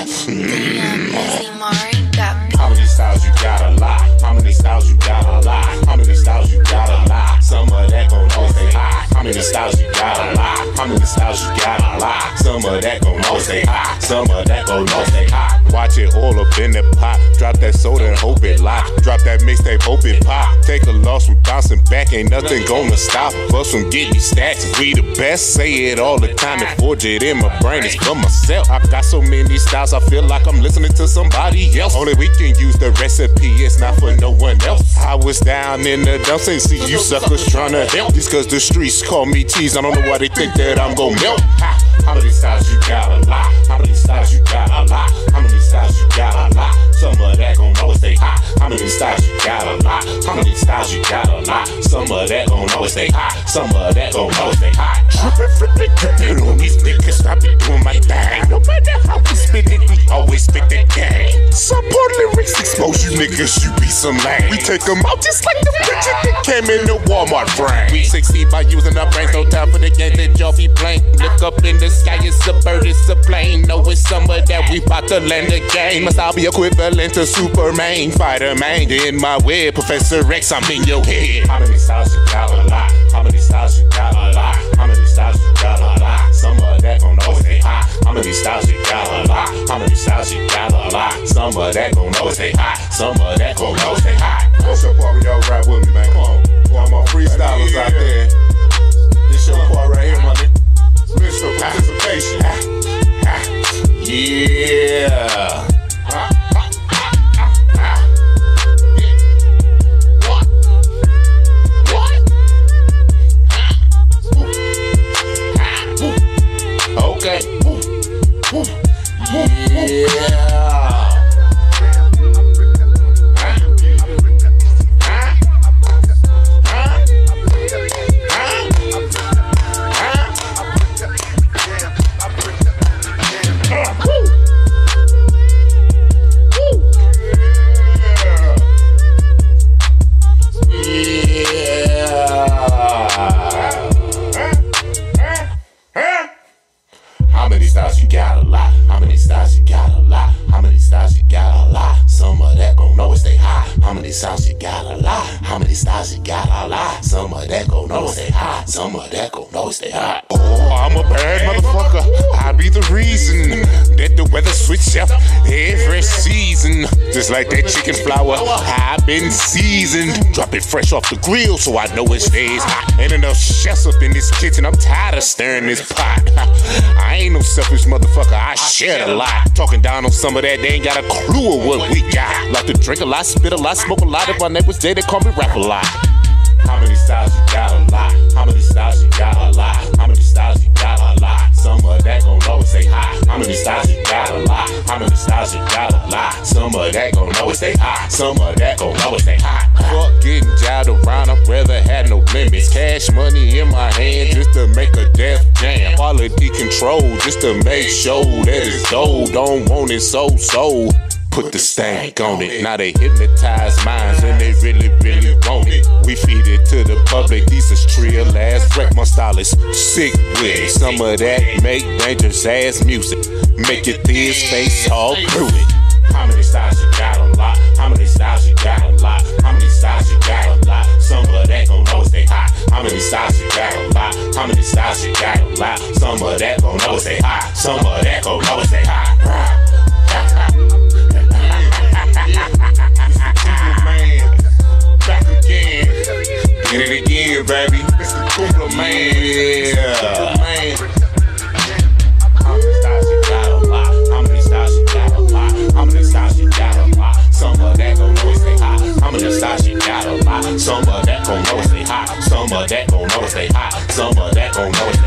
How many styles you gotta lie? How many styles you gotta lie? How many styles you gotta lie? Some of that gon' always stay high. How many styles you gotta lie? How many styles you gotta lie? Some of that gon' always stay high. Some of that gon' always stay high. Watch it all up in the pot. Drop that soda and hope it lie. Drop that mixtape, hope it pop. Take a loss, we bouncing back. Ain't nothing gonna stop us from getting stacks. We the best, say it all the time and forge it in my brain. It's for myself. I got so many styles, I feel like I'm listening to somebody else. Only we can use the recipe, it's not for no one else. I was down in the dumps and see you suckers tryna help. Just cause the streets call me cheese, I don't know why they think that I'm gon' melt. How many styles you gotta lie? How many styles you gotta lie? How many styles you gotta lie? Some of that gon' always stay high. How many styles you gotta lie? How many styles you gotta lie? Some of that gon' always stay high. Some of that gon' always stay high. Drippin' on these niggas, I be doing my thing. No matter how we spit it, we always spit the game. Support lyrics, expose you niggas, you be some lame. We take them out just like the bitches that came in the Walmart frame. We succeed by using our brains, no time for the game that y'all be playing. Look up in the sky, it's a bird, it's a plane. Know it's summer that we bout to land the game. Must I be equivalent to Superman, Spider-Man in my web, Professor X, I'm in your head. How many styles you gotta lie? How many styles you gotta lie? How many styles you gotta lie? Some of that gon' always stay high. How many styles you gotta lie? How many styles you gotta lie? Some of that gon' always stay high. Some of that gon' always stay high. What's your part when y'all rap with me, man? Come on. For all my freestylers out there. This your part right here, my nigga. Mr. Participation. Yeah. Okay. Yeah. How many styles you gotta lie? How many styles you gotta lie? How many styles you gotta lie? Some of that gon' always stay high. How many styles you gotta lie? How many styles you gotta lie? Some of that gon' always stay high. Some of that gon' always stay high. Oh, I'm a bad motherfucker. I be the reason that the weather switch up every season. Just like that chicken flour, I been seasoned. Drop it fresh off the grill so I know it stays hot. Ain't enough chefs up in this kitchen, I'm tired of stirring this pot. I ain't no selfish motherfucker, I share a lot. Talking down on some of that, they ain't got a clue of what we got. Like to drink a lot, spit a lot, smoke a lot. If my neighbors day, they call me rap a lot. How many styles you gotta lie? How many styles you gotta lie? How many styles you gotta lie? Some of that gon' always stay high. How many styles you gotta lie? How many styles you gotta lie? Some of that gon' always stay high. Some of that gon' always stay high. Fuck getting jived around, I'd rather have no limits. Cash money in my hand just to make a death jam. Quality control just to make sure that it's gold. Don't want it so. Put the stank on it. Now they hypnotize minds and they really want it. We feed it to the public. These is trill ass wreck. My style is sick with it. Some of that make dangerous ass music. Make your thiz face all through it. How many styles you gotta lie? How many styles you gotta lie? How many styles you gotta lie? Some of that gon' always stay high. How many styles you gotta lie? How many styles you gotta lie? Some of that gon' always stay high. Some of that gon' always stay high. Back again. Get it again, baby. Mr. Cooper, man. Yeah. How many styles you gotta lie? How many styles you gotta lie? How many styles you gotta lie? Some of that gon' always stay high. How many styles you gotta lie? Some of that gon' always stay high. Some of that gon' always stay high. Some of that gon' always stay high.